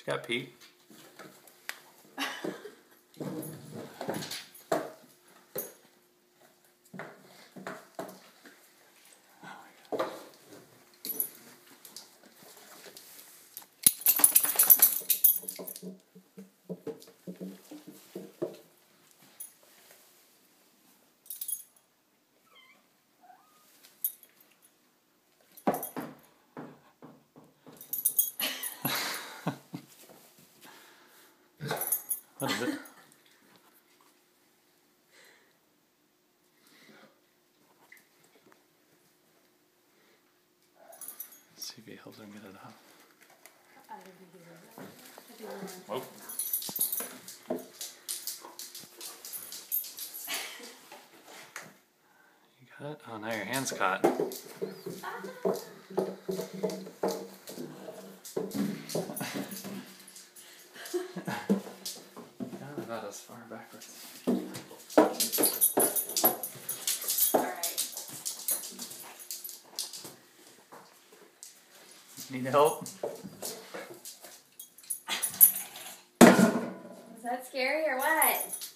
Yeah, Pete. What is it? See if he helps him get it off. Whoa. You got it? Oh, now your hand's caught. Not about as far backwards. Need help? Is that scary or what?